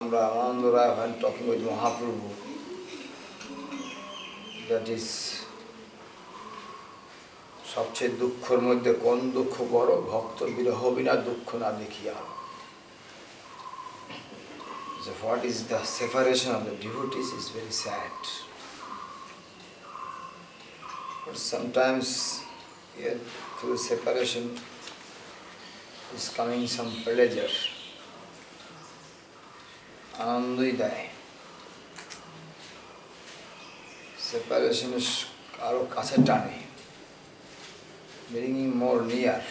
আমরা আনন্দ রায় when talking with Mahaprabhu, that is সবচেয়ে দুঃখের মধ্যে কোন দুঃখ বড়? ভক্ত বিরহ বিনা দুঃখ না দেখিয়া। So what is the separation of the devotees is very sad. But sometimes here through separation is coming some pleasure. আনন্দই দেয়। Separation is আরো কাছে টানে, bringing more near.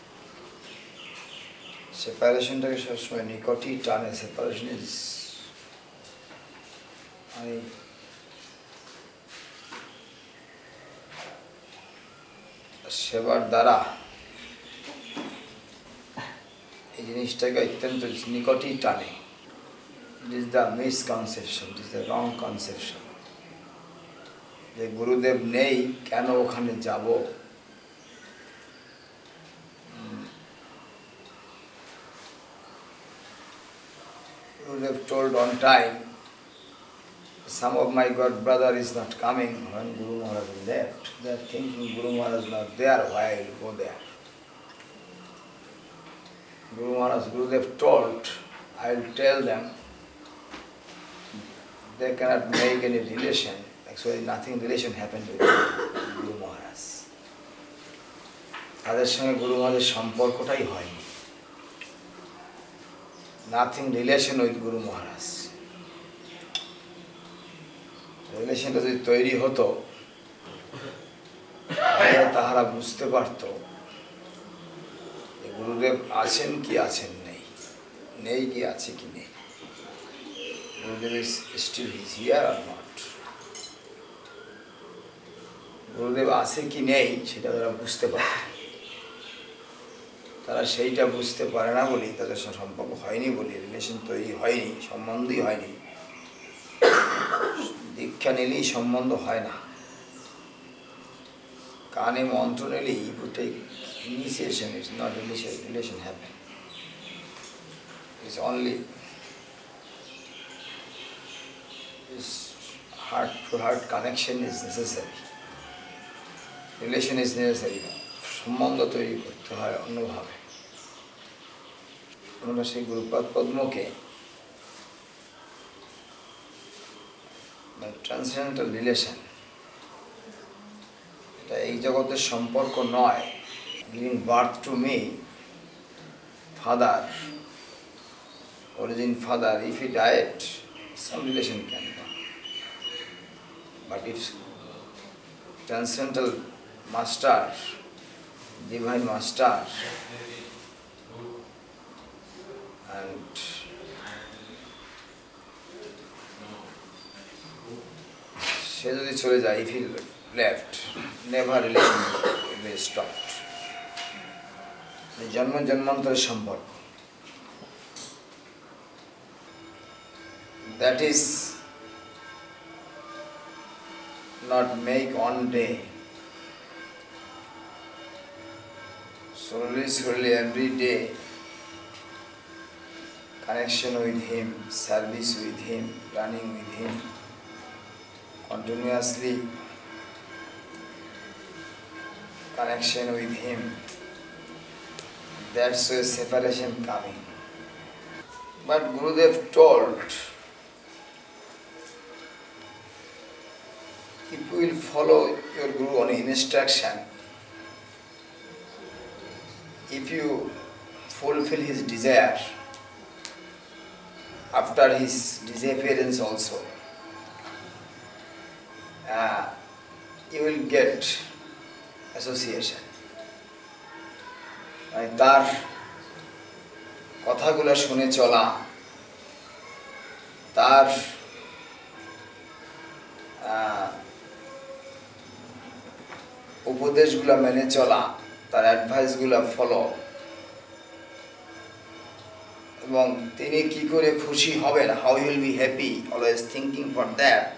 সেপারেশনটাকে সবসময় নিকটই টানে। সেপারেশন ইজ সেবার দ্বারা এই জিনিসটাকে অত্যন্ত নিকটই টানে। It is the misconception, it is the wrong conception যে গুরুদেব নেই, কেন ওখানে যাব? Gurudev told on time, some of my god brother is not coming. When Guru Maharaj left, they are thinking Guru Maharaj is not there, why I will go there? Guru Maharaj, Gurudev told, I will tell them, they cannot make any relation. Actually nothing relation happened with Guru Maharaj. তাদের সঙ্গে গুরু মহারাজের সম্পর্কটাই হয়নি। Nothing relation with Guru Maharaj. রিলেশনটা যদি তৈরি হতো তাহারা বুঝতে পারত যে গুরুদেব আছেন কি আছেন নেই, নেই কি আছে কি নেই। গুরুদেব is still here or not. গুরুদেব আছে কি নেই সেটা তারা বুঝতে পারে। তারা সেইটা বুঝতে পারে না বলি, তাদের সম্পর্ক হয়নি বলি, রিলেশন তৈরি হয়নি, সম্বন্ধই হয়নি। দীক্ষা নিলেই সম্বন্ধ হয় না। কানে মন্ত্র নিলেই if you take initiation, it's not relation happen. It's only this heart to heart connection is necessary. Relation is necessary. সম্বন্ধ তৈরি করতে হয় অন্যভাবে। আমরা সেই গুরুপাদ পদ্মকে ট্রান্সেন্ডেন্টাল রিলেশন, এটা এই জগতের সম্পর্ক নয়। Giving birth to me, father, origin father, if he died some relation can come. But if transcendental master, divine master, and সে যদি চলে যায়, if he left, never relation will be stopped. জন্ম জন্মান্তরের সম্পর্ক, that is not make one day. Slowly every day connection with him, service with him, running with him, continuously connection with him. That's where separation coming. But Gurudev told, if you will follow your Guru on instruction, if you fulfill his desire after his disappearance also, you will get association. তার কথাগুলো শুনে চলা, তার উপদেশগুলো মেনে চলা, তার অ্যাডভাইসগুলো follow, এবং তিনি কি করে খুশি হবেন, how you will be happy, always thinking for that,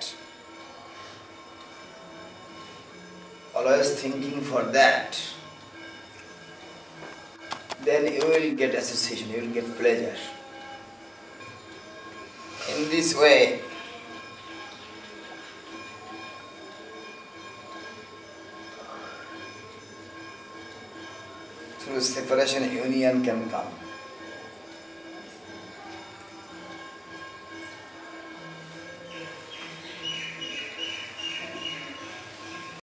always thinking for that, then you will get association, you will get pleasure. In this way, through separation, union can come.